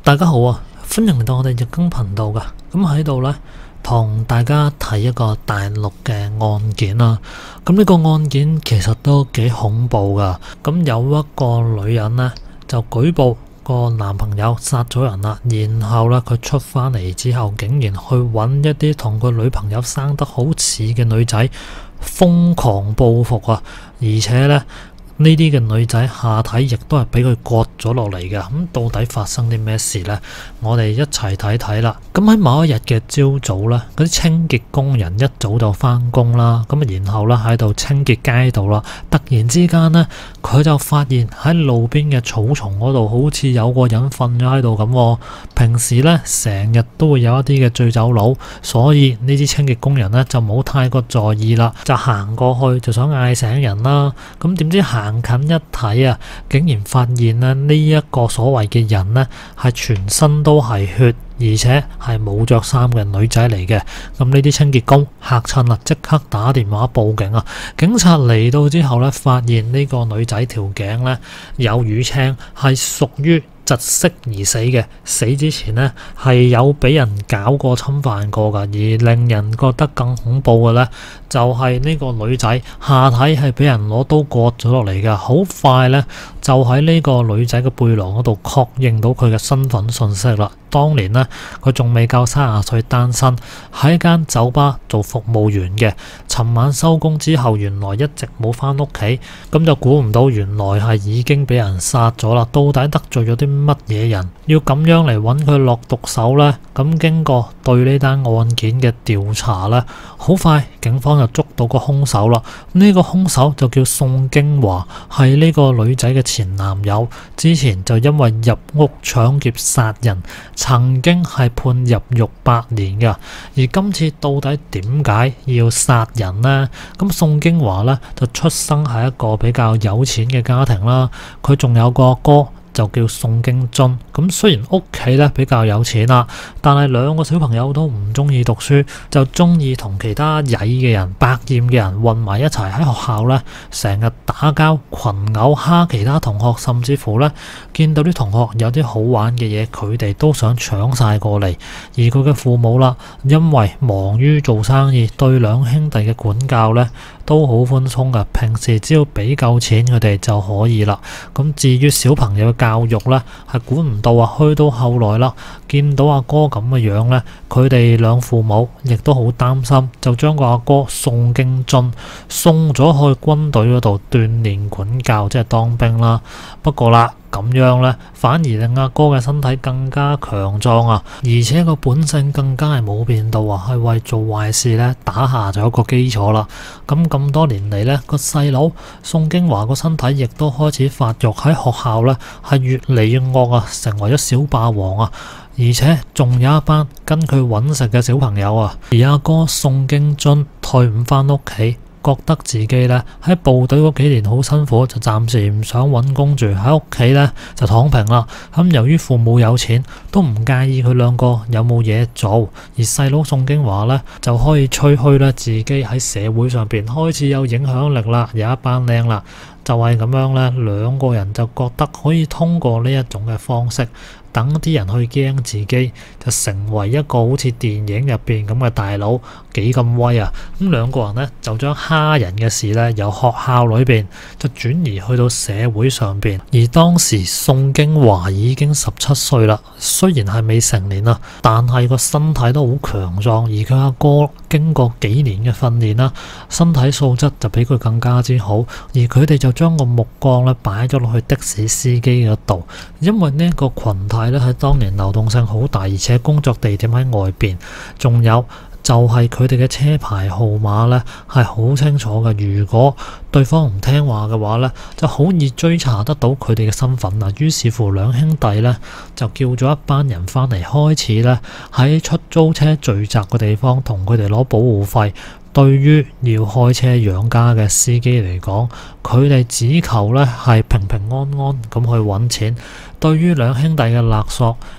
大家好啊，歡迎嚟到我哋日更頻道噶。咁喺度呢，同大家睇一個大陸嘅案件啦。咁呢個案件其實都幾恐怖噶。咁有一個女人呢，就舉報個男朋友殺咗人啦，然後呢，佢出翻嚟之後，竟然去揾一啲同個女朋友生得好似嘅女仔，瘋狂報復啊！而且呢，呢啲嘅女仔下體亦都係俾佢割咗落嚟嘅。咁到底發生啲咩事呢？我哋一齊睇睇啦。咁喺某一日嘅朝早呢，嗰啲清潔工人一早就翻工啦。咁然後呢，喺度清潔街道啦。突然之間呢，佢就發現喺路邊嘅草叢嗰度好似有個人瞓咗喺度咁。平時呢，成日都會有一啲嘅醉酒佬，所以呢啲清潔工人呢，就冇太過在意啦，就行過去就想嗌醒人啦。咁點知行近一睇啊，竟然發現咧呢一個所謂嘅人呢，係全身都係血，而且係冇着衫嘅女仔嚟嘅。咁呢啲清潔工嚇親啦，即刻打電話報警啊！警察嚟到之後呢，發現呢個女仔條頸呢，有瘀青，係屬於窒息而死嘅。死之前呢，係有俾人搞過侵犯過噶。而令人覺得更恐怖嘅呢，就係呢個女仔下體係俾人攞刀割咗落嚟噶。好快呢，就喺呢個女仔嘅背囊嗰度確認到佢嘅身份信息啦。當年呢，佢仲未夠30歲，單身，喺間酒吧做服務員嘅。尋晚收工之後，原來一直冇返屋企，咁就估唔到原來係已經俾人殺咗啦。到底得罪咗啲乜嘢人，要咁樣嚟揾佢落毒手呢？咁經過對呢單案件嘅調查呢，好快警方就捉到個兇手啦。呢個兇手就叫宋京華，係呢個女仔嘅前男友，之前就因為入屋搶劫殺人，曾經係判入獄8年㗎。而今次到底點解要殺人呢？咁宋京華呢，就出生喺一個比較有錢嘅家庭啦，佢仲有個哥就叫宋京津。咁雖然屋企咧比較有錢啦，但係兩個小朋友都唔中意讀書，就中意同其他曳嘅人、百厭嘅人混埋一齊，喺學校咧成日打交、群毆、蝦其他同學，甚至乎咧見到啲同學有啲好玩嘅嘢，佢哋都想搶晒過嚟。而佢嘅父母啦，因為忙於做生意，對兩兄弟嘅管教咧都好寬鬆噶。平時只要俾夠錢佢哋就可以啦。咁至於小朋友嘅教育咧，係管唔到啊。去到後來啦，見到阿哥咁嘅樣咧，佢哋兩父母亦都好擔心，就將個阿哥宋京津送咗去軍隊嗰度鍛鍊管教，即係當兵啦。不過啦，咁樣呢，反而令阿哥嘅身體更加強壯啊，而且個本性更加係冇變到啊，係為做壞事呢打下咗一個基礎啦。咁多年嚟呢，個細佬宋京華個身體亦都開始發育，喺學校呢係越嚟越惡啊，成為咗小霸王啊，而且仲有一班跟佢揾食嘅小朋友啊。而阿哥宋京津退伍返屋企，覺得自己呢喺部隊嗰幾年好辛苦，就暫時唔想揾工住，喺屋企呢就躺平啦。咁由於父母有錢，都唔介意佢兩個有冇嘢做，而細佬宋京華呢就可以吹噓咧自己喺社會上邊開始有影響力啦，有一班靚啦。就係咁樣呢，兩個人就覺得可以通過呢一種嘅方式，等啲人去驚自己，就成為一個好似電影入邊咁嘅大佬，幾咁威啊！咁兩個人呢，就將蝦人嘅事呢，由學校裏邊就轉移去到社會上邊。而當時宋京華已經17歲啦，雖然係未成年啦，但係個身體都好強壯。而佢阿哥經過幾年嘅訓練啦，身體素質就比佢更加之好。而佢哋就將個目光咧擺咗落去的士司機嗰度，因為呢個群體咧喺當年流動性好大，而且工作地點喺外邊，仲有就係佢哋嘅車牌號碼咧係好清楚嘅。如果對方唔聽話嘅話咧，就好易追查得到佢哋嘅身份啊。於是乎，兩兄弟咧就叫咗一班人翻嚟，開始咧喺出租車聚集嘅地方同佢哋攞保護費。對於要開車養家嘅司機嚟講，佢哋只求咧係平平安安咁去揾錢。對於兩兄弟嘅勒索，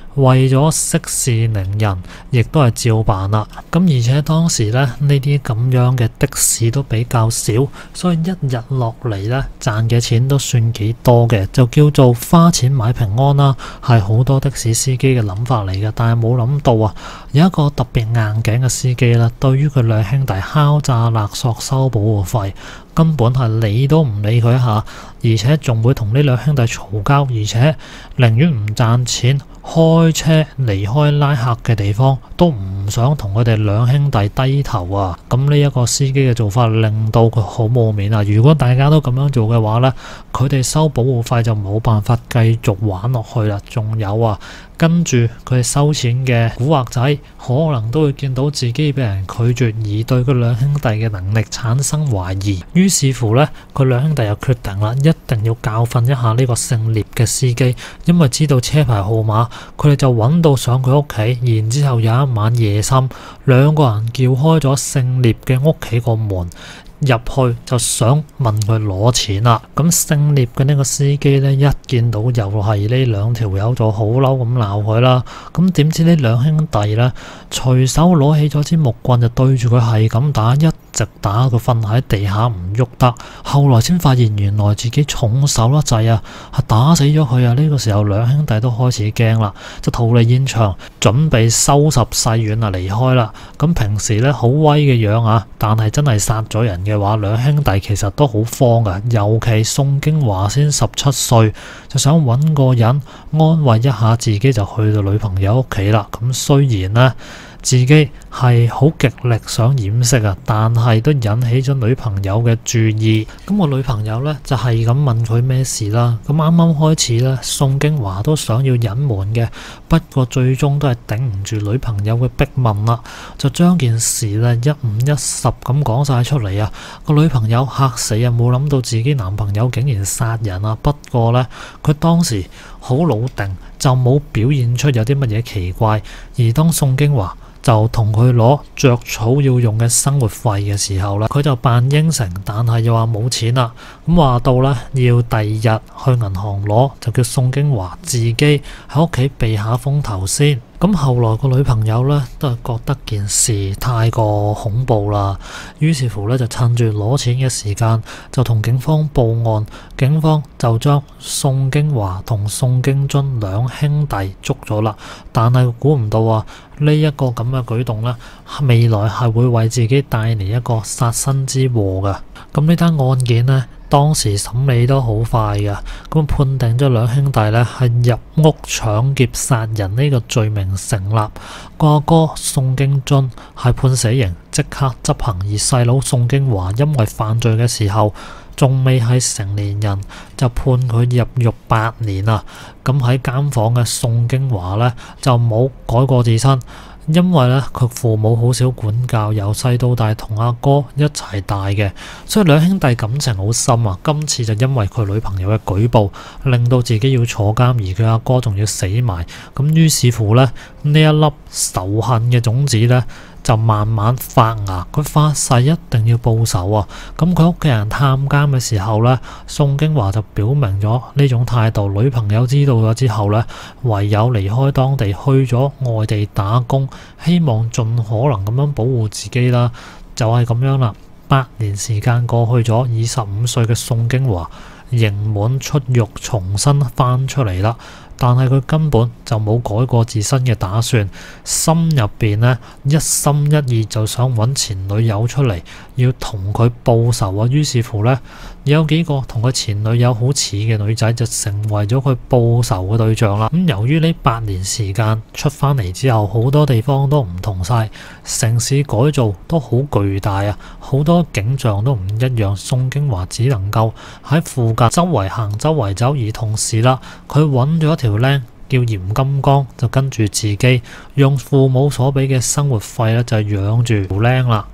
為咗息事寧人，亦都係照辦啦。咁而且當時咧呢啲咁樣嘅的士都比較少，所以一日落嚟咧賺嘅錢都算幾多嘅，就叫做花錢買平安啦。係好多的士司機嘅諗法嚟嘅，但係冇諗到啊，有一個特別硬頸嘅司機啦，對於佢兩兄弟敲詐勒索收保護費，根本係理都唔理佢一下，而且仲會同呢兩兄弟嘈交，而且寧願唔賺錢，開車離開拉客嘅地方，都唔想同佢哋兩兄弟低頭啊！咁呢一個司機嘅做法令到佢好冇面啊！如果大家都咁樣做嘅話呢，佢哋收保護費就冇辦法繼續玩落去啦。仲有啊，跟住佢哋收錢嘅古惑仔，可能都會見到自己俾人拒絕，而對佢兩兄弟嘅能力產生懷疑。於是乎呢，佢兩兄弟又決定啦，一定要教訓一下呢個姓聶嘅司機，因為知道車牌號碼，佢哋就揾到上佢屋企，然之後有一晚夜深，兩個人撬開咗姓聶嘅屋企個門，入去就想問佢攞錢啦。咁姓聶嘅呢個司機呢，一見到又係呢兩條友就好嬲咁鬧佢啦。咁點知呢兩兄弟呢，隨手攞起咗支木棍就對住佢係咁打，一直打佢瞓喺地下唔喐得。後來先發現原來自己重手得滯啊，係打死咗佢啊！呢個時候兩兄弟都開始驚啦，就逃離現場，準備收拾細軟啊離開啦。咁平時呢，好威嘅樣啊，但係真係殺咗人嘅話，兩兄弟其實都好慌噶。尤其宋京華先17歲，就想揾個人安慰一下自己，就去到女朋友屋企啦。咁雖然呢，自己係好極力想掩飾啊，但係都引起咗女朋友嘅注意。咁個女朋友呢，就係咁問佢咩事啦。咁啱啱開始呢，宋京華都想要隱瞞嘅，不過最終都係頂唔住女朋友嘅逼問啦，就將件事呢一五一十咁講晒出嚟啊！個女朋友嚇死啊，冇諗到自己男朋友竟然殺人啊！不過呢，佢當時好老定，就冇表現出有啲乜嘢奇怪。而當宋京華就同佢攞著草要用嘅生活費嘅時候咧，佢就扮應承，但係又話冇錢啦。咁話到咧，要第二日去銀行攞，就叫宋京華自己喺屋企避下風頭先。咁後來個女朋友咧都係覺得件事太過恐怖啦，於是乎咧就趁住攞錢嘅時間就同警方報案，警方就將宋京華同宋京津兩兄弟捉咗啦。但係估唔到啊，呢一個咁嘅舉動咧，未來係會為自己帶嚟一個殺身之禍噶。咁呢單案件呢，當時審理都好快嘅，咁判定咗兩兄弟呢係入屋搶劫殺人呢個罪名成立。個阿哥宋京津係判死刑，即刻執行。而細佬宋京華因為犯罪嘅時候仲未係成年人，就判佢入獄8年啊。咁喺監房嘅宋京華呢，就冇改過自身。因為咧，佢父母好少管教，由細到大同阿哥一齊大嘅，所以兩兄弟感情好深啊。今次就因為佢女朋友嘅舉報，令到自己要坐監，而佢阿哥仲要死埋。咁於是乎咧，呢一粒仇恨嘅種子咧，就慢慢發芽。佢發誓一定要報仇啊！咁佢屋企人探監嘅時候咧，宋京華就表明咗呢種態度。女朋友知道咗之後咧，唯有離開當地，去咗外地打工，希望盡可能咁樣保護自己啦。就係咁樣啦。8年時間過去咗，25歲嘅宋京華刑滿出獄，重新翻出嚟啦。但係佢根本就冇改過自身嘅打算，心入邊呢，一心一意就想揾前女友出嚟，要同佢報仇啊！於是乎呢，有幾個同佢前女友好似嘅女仔就成為咗佢報仇嘅對象啦。咁由於呢8年時間出翻嚟之後，好多地方都唔同晒，城市改造都好巨大啊，好多景象都唔一樣。宋京華只能夠喺附近周圍行周圍走，而同時啦，佢揾咗一條僆叫嚴金剛，就跟住自己用父母所俾嘅生活費咧，就養住條僆啦。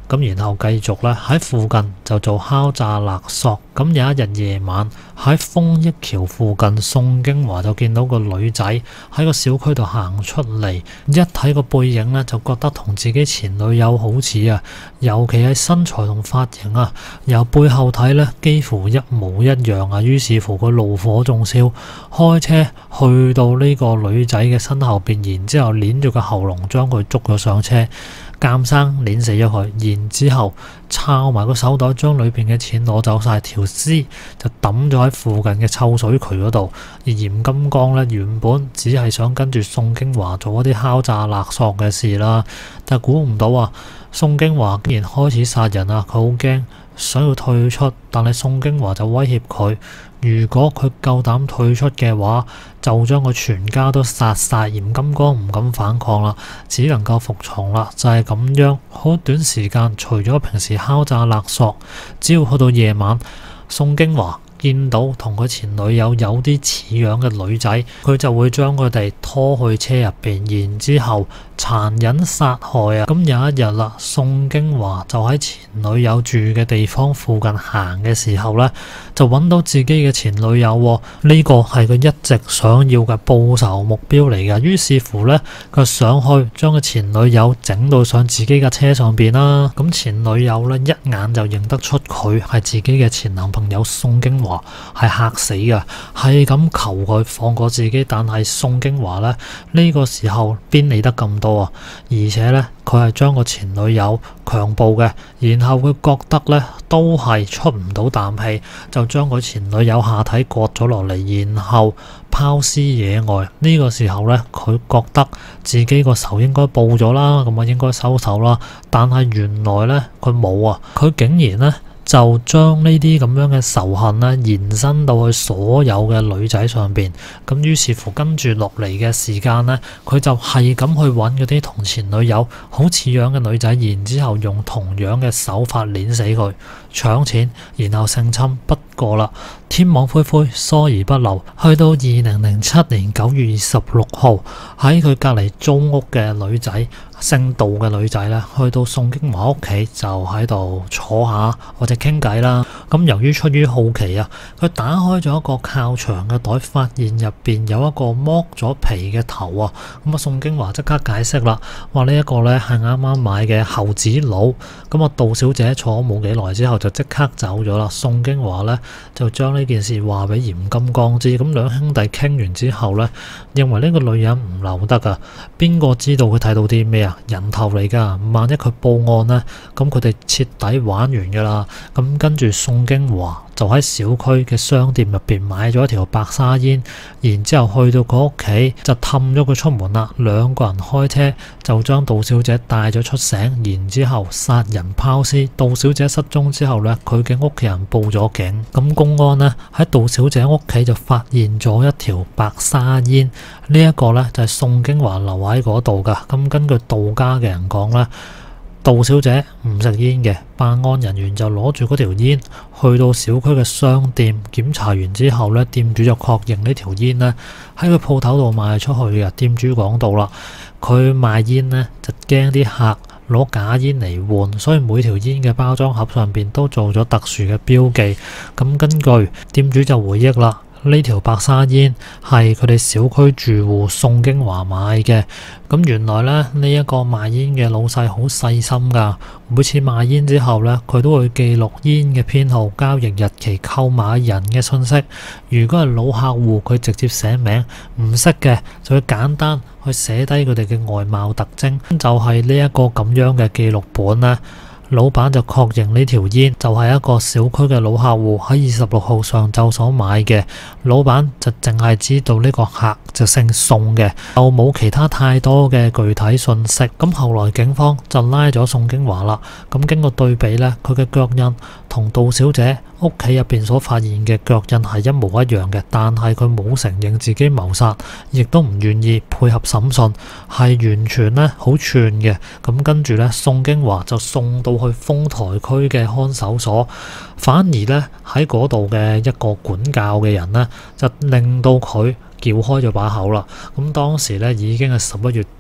咁然後繼續咧喺附近就做敲詐勒索。咁有一日夜晚喺豐益橋附近，宋京華就見到個女仔喺個小區度行出嚟，一睇個背影咧就覺得同自己前女友好似啊，尤其係身材同髮型啊，由背後睇咧幾乎一模一樣啊。於是乎佢怒火中燒，開車去到呢個女仔嘅身後邊，然之後捏住個喉嚨將佢捉咗上車，監生捏死咗佢，然之後抄埋個手袋，將裏邊嘅錢攞走晒，條屍就抌咗喺附近嘅臭水渠嗰度。而嚴金剛呢，原本只係想跟住宋京華做一啲敲詐勒索嘅事啦，但估唔到啊，宋京華竟然開始殺人啊！佢好驚，想要退出，但係宋京華就威脅佢，如果佢夠膽退出嘅話，就將佢全家都殺晒。嚴金剛唔敢反抗啦，只能夠服從啦。就係咁樣，好短時間，除咗平時敲詐勒索，只要去到夜晚，宋京華見到同佢前女友有啲似樣嘅女仔，佢就會將佢哋拖去車入邊，然之後殘忍殺害啊！咁有一日啦，宋京華就喺前女友住嘅地方附近行嘅時候呢，就揾到自己嘅前女友喎。呢個係佢一直想要嘅報仇目標嚟嘅。於是乎呢，佢上去將個前女友整到上自己嘅車上邊啦。咁前女友呢，一眼就認得出佢係自己嘅前男朋友宋京華，係嚇死㗎，係咁求佢放過自己。但係宋京華呢，呢個時候邊理得咁多啊？而且呢，佢係將個前女友強暴嘅，然後佢覺得呢都係出唔到啖氣，就將佢前女友下體割咗落嚟，然後拋屍野外。呢個時候呢，佢覺得自己個仇應該報咗啦，咁啊應該收手啦。但係原來呢，佢冇啊，佢竟然呢，就將呢啲咁樣嘅仇恨呢延伸到去所有嘅女仔上邊。咁於是乎跟住落嚟嘅時間呢，佢就係咁去揾嗰啲同前女友好似樣嘅女仔，然之後用同樣嘅手法碾死佢，搶錢，然後性侵。不過啦，天網恢恢，疏而不漏，去到2007年9月26號，喺佢隔離租屋嘅女仔，姓杜嘅女仔咧，去到宋京華屋企就喺度坐下或者傾偈啦。咁由於出於好奇啊，佢打開咗一個靠牆嘅袋，發現入邊有一個剝咗皮嘅頭啊。咁啊，宋京華即刻解釋啦，話呢一個咧係啱啱買嘅猴子腦。咁啊，杜小姐坐冇幾耐之後就即刻走咗啦。宋京華咧就將呢件事話俾嚴金剛知。咁兩兄弟傾完之後咧，認為呢個女人唔留得啊，邊個知道佢睇到啲咩啊？人頭嚟噶，萬一佢報案呢，咁佢哋徹底玩完噶啦。咁跟住宋京華就喺小區嘅商店入邊買咗一條白沙煙，然之後去到佢屋企就氹咗佢出門啦。兩個人開車就將杜小姐帶咗出城，然之後殺人拋屍。杜小姐失蹤之後呢，佢嘅屋企人報咗警。咁公安呢，喺杜小姐屋企就發現咗一條白沙煙，呢一個呢，就係宋京華留喺嗰度噶。咁根據杜家嘅人講呢，杜小姐唔食煙嘅，辦案人員就攞住嗰條煙去到小區嘅商店檢查完之後呢，店主就確認呢條煙呢喺佢鋪頭度賣出去嘅。店主講到啦，佢賣煙呢就驚啲客攞假煙嚟換，所以每條煙嘅包裝盒上邊都做咗特殊嘅標記。咁根據店主就回憶啦，呢條白沙煙係佢哋小區住戶宋京華買嘅。咁原來咧，呢一個賣煙嘅老細好細心噶，每次賣煙之後咧，佢都會記錄煙嘅編號、交易日期、購買人嘅信息。如果係老客戶，佢直接寫名；唔識嘅就會簡單去寫低佢哋嘅外貌特徵。就係呢一個咁樣嘅記錄本咧，老闆就確認呢條煙就係一個小區嘅老客戶喺26號上晝所買嘅。老闆就淨係知道呢個客就姓宋嘅，就冇其他太多嘅具體信息。咁後來警方就拉咗宋京華啦。咁經過對比呢，佢嘅腳印同杜小姐屋企入邊所發現嘅腳印係一模一樣嘅，但係佢冇承認自己謀殺，亦都唔願意配合審訊，係完全呢好串嘅。咁跟住呢，宋京華就送到去豐台區嘅看守所，反而呢，喺嗰度嘅一個管教嘅人呢，就令到佢撬開咗把口啦。咁當時呢，已經係11月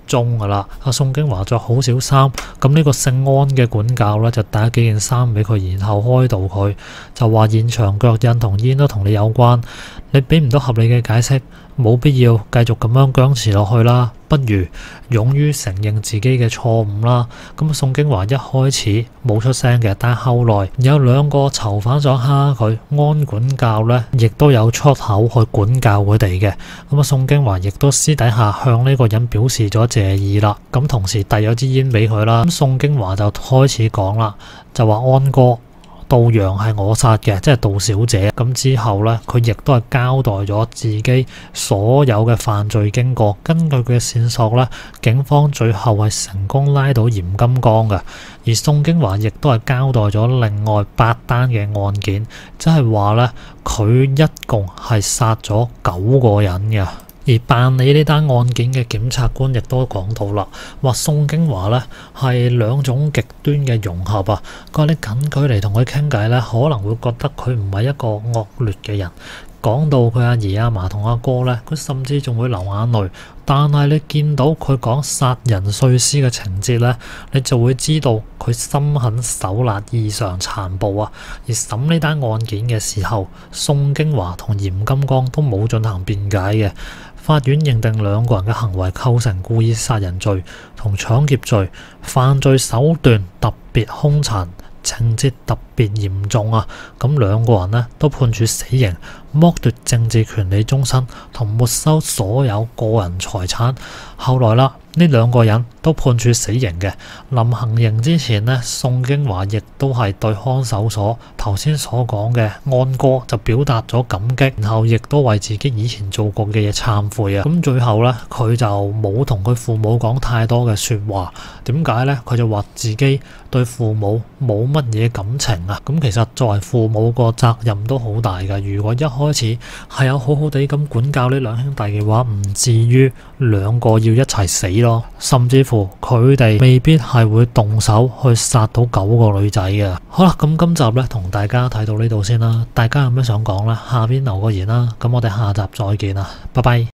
蹤噶啦。阿宋京華着好少衫，咁呢個姓安嘅管教呢，就帶幾件衫俾佢，然後開導佢，就話現場腳印同煙都同你有關，你俾唔到合理嘅解釋，冇必要繼續咁樣僵持落去啦，不如勇於承認自己嘅錯誤啦。咁宋京華一開始冇出聲嘅，但係後來有2個囚犯想蝦佢，安管教呢亦都有出口去管教佢哋嘅。咁宋京華亦都私底下向呢個人表示咗謝意啦。咁同時遞咗支煙俾佢啦。咁宋京華就開始講啦，就話安哥，杜陽係我殺嘅，即係杜小姐。咁之後呢，佢亦都係交代咗自己所有嘅犯罪經過。根據佢嘅線索呢，警方最後係成功拉到嚴金剛嘅。而宋京華亦都係交代咗另外8單嘅案件，即係話呢，佢一共係殺咗9個人嘅。而辦理呢單案件嘅檢察官亦都講到啦，話宋京華呢係2種極端嘅融合啊。佢話你近距離同佢傾偈呢，可能會覺得佢唔係一個惡劣嘅人。講到佢阿爺阿嫲同阿哥呢，佢甚至仲會流眼淚。但係你見到佢講殺人碎屍嘅情節呢，你就會知道佢心狠手辣，異常殘暴啊。而審呢單案件嘅時候，宋京華同嚴金剛都冇進行辯解嘅。法院認定2個人嘅行為構成故意殺人罪同搶劫罪，犯罪手段特別兇殘，情節特別嚴重啊！咁2個人呢都判處死刑，剝奪政治權利終身，同沒收所有個人財產。後來啦，呢2個人都判處死刑嘅。臨行刑之前呢，宋京華亦都係對看守所頭先所講嘅安哥就表達咗感激，然後亦都為自己以前做過嘅嘢懺悔啊。咁最後呢，佢就冇同佢父母講太多嘅說話。點解呢？佢就話自己對父母冇乜嘢感情啊。咁其實作為父母個責任都好大噶。如果一開始係有好好地咁管教呢2兄弟嘅話，唔至於2個要一齊死咯。甚至乎佢哋未必係會動手去殺到9個女仔嘅。好啦，咁今集呢同大家睇到呢度先啦。大家有咩想講呢？下邊留個言啦。咁我哋下集再見啦，拜拜。